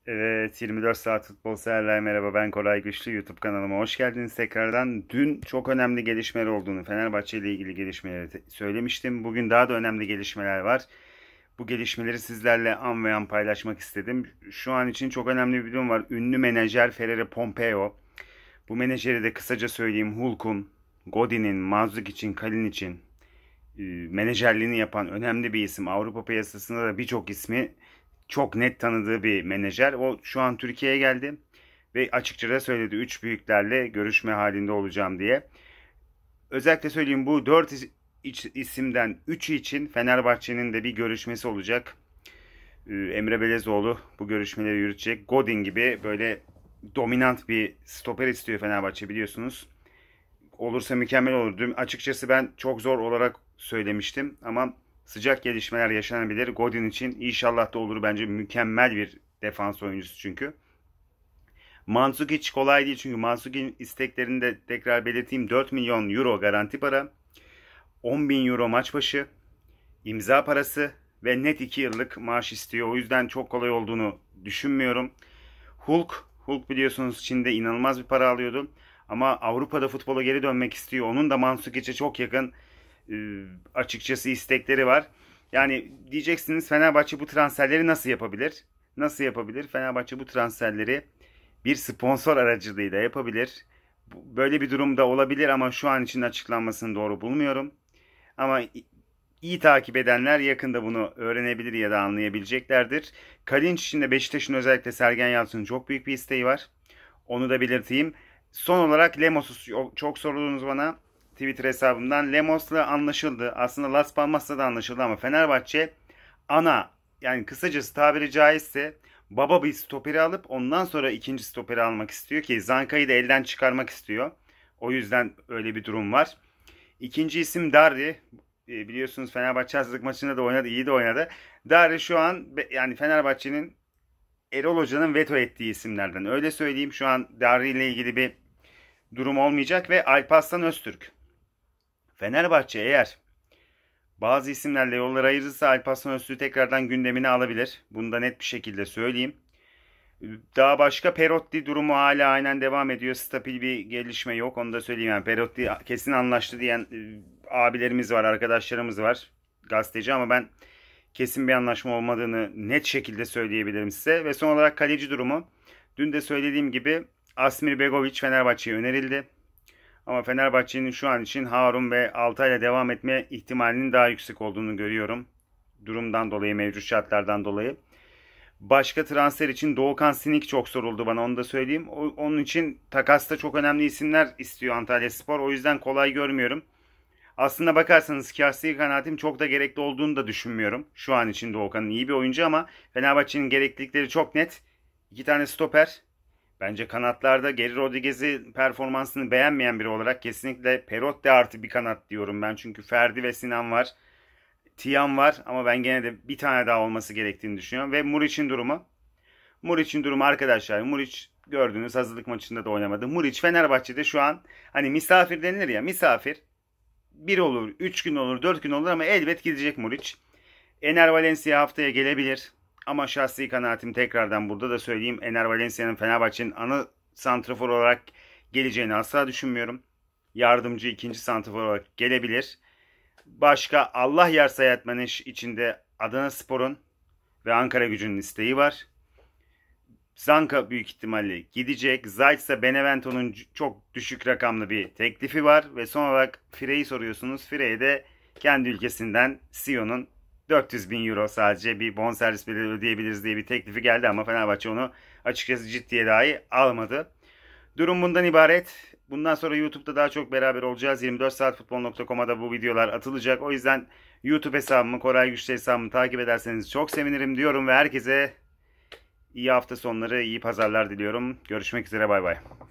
Evet, 24 Saat Futbol severler merhaba, ben Koray Güçlü. YouTube kanalıma hoş geldiniz tekrardan. Dün çok önemli gelişmeler olduğunu, Fenerbahçe ile ilgili gelişmeleri söylemiştim. Bugün daha da önemli gelişmeler var. Bu gelişmeleri sizlerle an ve an paylaşmak istedim. Şu an için çok önemli bir durum var. Ünlü menajer Ferrero Pompeo. Bu menajeri de kısaca söyleyeyim, Hulk'un, Godin'in, Mandzukić'in, Kalinic'in menajerliğini yapan önemli bir isim. Avrupa piyasasında da birçok ismi çok net tanıdığı bir menajer. O şu an Türkiye'ye geldi ve açıkça da söyledi, 3 büyüklerle görüşme halinde olacağım diye. Özellikle söyleyeyim, bu 4 isimden 3'ü için Fenerbahçe'nin de bir görüşmesi olacak. Emre Belezoğlu bu görüşmeleri yürütecek. Godin gibi böyle dominant bir stoper istiyor Fenerbahçe, biliyorsunuz. Olursa mükemmel olur. Dün açıkçası ben çok zor olarak söylemiştim ama sıcak gelişmeler yaşanabilir. Godin için inşallah da olur, bence mükemmel bir defans oyuncusu çünkü. Mandzukic kolay değil çünkü Mandzukic'in isteklerini de tekrar belirteyim. 4 milyon euro garanti para, 10 bin euro maç başı, imza parası ve net 2 yıllık maaş istiyor. O yüzden çok kolay olduğunu düşünmüyorum. Hulk biliyorsunuz Çin'de inanılmaz bir para alıyordu. Ama Avrupa'da futbola geri dönmek istiyor. Onun da Mandzukic'e çok yakın açıkçası istekleri var. Yani diyeceksiniz, Fenerbahçe bu transferleri nasıl yapabilir? Nasıl yapabilir? Fenerbahçe bu transferleri bir sponsor aracılığıyla yapabilir. Böyle bir durum da olabilir ama şu an için açıklanmasını doğru bulmuyorum. Ama iyi takip edenler yakında bunu öğrenebilir ya da anlayabileceklerdir. Kalinç için de Beşiktaş'ın özellikle Sergen Yalçın'ın çok büyük bir isteği var. Onu da belirteyim. Son olarak Lemos'u çok sordunuz bana Twitter hesabımdan. Lemos'la anlaşıldı. Aslında Las Palmas'la da anlaşıldı ama Fenerbahçe ana, yani kısacası tabiri caizse baba bir stoperi alıp ondan sonra ikinci stoperi almak istiyor ki Zanka'yı da elden çıkarmak istiyor. O yüzden öyle bir durum var. İkinci isim Darri. Biliyorsunuz Fenerbahçe hazırlık maçında da oynadı, iyi de oynadı. Darri şu an yani Fenerbahçe'nin Erol Hoca'nın veto ettiği isimlerden. Öyle söyleyeyim, şu an Darri ile ilgili bir durum olmayacak ve Alparslan Öztürk. Fenerbahçe eğer bazı isimlerle yolları ayırırsa Alparslan Öztürk'ü tekrardan gündemine alabilir. Bunu da net bir şekilde söyleyeyim. Daha başka Perotti durumu hala aynen devam ediyor. Stabil bir gelişme yok. Onu da söyleyeyim. Yani Perotti kesin anlaştı diyen abilerimiz var, arkadaşlarımız var. Gazeteci, ama ben kesin bir anlaşma olmadığını net şekilde söyleyebilirim size. Ve son olarak kaleci durumu. Dün de söylediğim gibi Asmir Begovic Fenerbahçe'ye önerildi. Ama Fenerbahçe'nin şu an için Harun ve Altay'la devam etme ihtimalinin daha yüksek olduğunu görüyorum. Durumdan dolayı, mevcut şartlardan dolayı. Başka transfer için Doğukan Sinik çok soruldu bana, onu da söyleyeyim. Onun için takasta çok önemli isimler istiyor Antalyaspor. O yüzden kolay görmüyorum. Aslında bakarsanız şahsi kanaatim, çok da gerekli olduğunu da düşünmüyorum. Şu an için Doğukan'ın iyi bir oyuncu ama Fenerbahçe'nin gereklilikleri çok net. İki tane stoper. Bence kanatlarda Geri Rodriguez'i performansını beğenmeyen biri olarak kesinlikle Perotti artı bir kanat diyorum ben. Çünkü Ferdi ve Sinan var. Tiam var ama ben gene de bir tane daha olması gerektiğini düşünüyorum. Ve Muriç'in durumu. Muriç'in durumu arkadaşlar. Muriç gördüğünüz hazırlık maçında da oynamadı. Muriç Fenerbahçe'de şu an, hani misafir denilir ya, misafir. Bir olur, 3 gün olur, 4 gün olur ama elbet gidecek Muriç. Ener Valencia haftaya gelebilir. Ama şahsi kanaatim, tekrardan burada da söyleyeyim, Ener Valencia'nın Fenerbahçe'nin ana santrafor olarak geleceğini asla düşünmüyorum. Yardımcı ikinci santrafor olarak gelebilir. Başka Allah yar sayatmanın içinde Adanaspor'un ve Ankaragücü'nün isteği var. Zanka büyük ihtimalle gidecek. Zayt ise Benevento'nun çok düşük rakamlı bir teklifi var. Ve son olarak Fire'yi soruyorsunuz. Fire'ye de kendi ülkesinden Sion'un 400 bin euro sadece bir bonservis bedeli ödeyebiliriz diye bir teklifi geldi ama Fenerbahçe onu açıkçası ciddiye dahi almadı. Durum bundan ibaret. Bundan sonra YouTube'da daha çok beraber olacağız. 24saatfutbol.com'a da bu videolar atılacak. O yüzden YouTube hesabımı, Koray Güçlü hesabımı takip ederseniz çok sevinirim diyorum ve herkese iyi hafta sonları, iyi pazarlar diliyorum. Görüşmek üzere, bay bay.